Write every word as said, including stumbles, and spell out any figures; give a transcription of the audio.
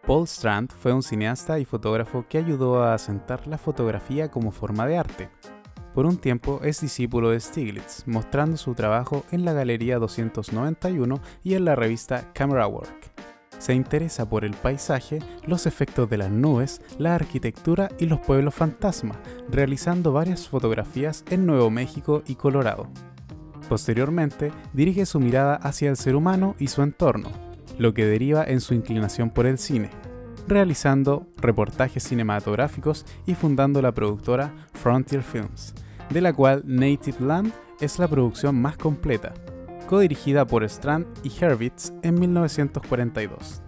Paul Strand fue un cineasta y fotógrafo que ayudó a asentar la fotografía como forma de arte. Por un tiempo es discípulo de Stiglitz, mostrando su trabajo en la Galería doscientos noventa y uno y en la revista Camera Work. Se interesa por el paisaje, los efectos de las nubes, la arquitectura y los pueblos fantasma, realizando varias fotografías en Nuevo México y Colorado. Posteriormente, dirige su mirada hacia el ser humano y su entorno, lo que deriva en su inclinación por el cine, realizando reportajes cinematográficos y fundando la productora Frontier Films, de la cual Native Land es la producción más completa, codirigida por Strand y Hurwitz en mil novecientos cuarenta y dos.